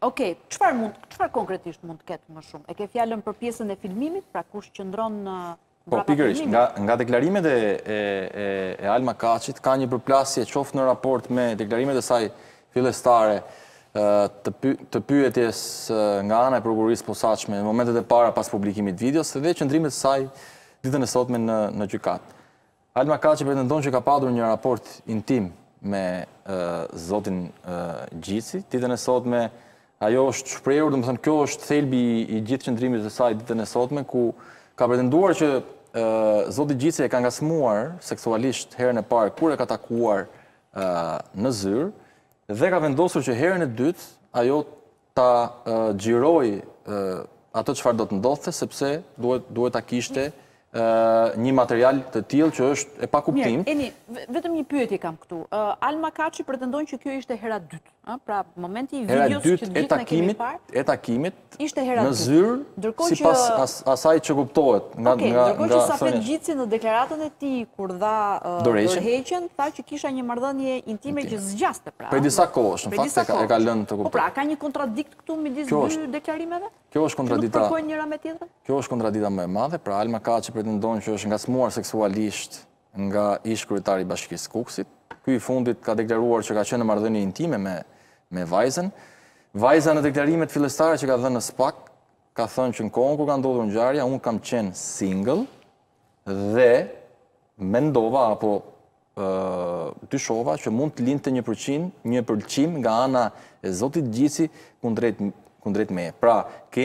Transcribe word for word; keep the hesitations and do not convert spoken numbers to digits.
Okej, çfarë mund, çfarë konkretisht mund të ketë më shumë? E ke fjalën për pjesën e filmimit, pra kush qëndron në Po, pikërisht, nga, nga deklarimet e, e, e, e Alma Kachit, ka një përplasje qoftë në raport me deklarimet e saj fillestare të, py, të pyetjes nga ana e prokurorisë posaçme në momentet e para pas publikimit videos, dhe qëndrimet e saj ditën e sotme në, në gjykat. Alma Kaçi pretendon që ka padur një raport intim me uh, zotin uh, Gjici, ditën e sotme ajo është shprehur, do të thënë kjo është thelbi i, i gjithë qëndrimit të saj ditën e sotme, ku ka pretenduar që uh, zoti Gjici e ka ngasmuar seksualisht herën e parë kur e ka takuar uh, në zyrë, dhe ka vendosur që herën e dytë ajo ta uh, xhiroj uh, atë çfarë do të ndodhte, sepse duhet duhet ta kishte uh, një material të tillë që është e pakuptim. Mirë, Eni, vetëm një pyetje kam këtu. Uh, Alma Kaçi pretendon që kjo ishte hera dytë. A, pra, momenti i videos që të gjithë ne kemi parë, e takimit ishte hera në zyrë, sipas as, asaj që kuptohet nga okay, nga ndërkohë nga që Safet Gjici në deklaratën e tij kur dha uh, dorëheqjen, tha që kisha një marrëdhënie intime që zgjaste pra. Për disa kohësh, në fakt e ka, e ka lënë të kuptoj. Po pra, ka një kontradikt këtu midis dy deklarimeve? Kjo është kontradikta. Nuk përkojnë njëra me tjetrën? Kjo është kontradikta më e madhe, pra Alma Kaçi pretendon që është ngasmuar seksualisht nga ish kryetari i Bashkisë Kuksit. Ky i fundit ka deklaruar që ka qenë në marrëdhënie intime me me vajzën. Vajza në deklarimet fillestare që ka dhënë në SPAK, ka thënë që në kohën kur ka ndodhur ngjarja, unë kam qenë single dhe mendova apo uh, dyshova që mund të lindte një përqim, një pëlqim nga ana e zotit Gjici kundrejt kundrejt meje. Pra,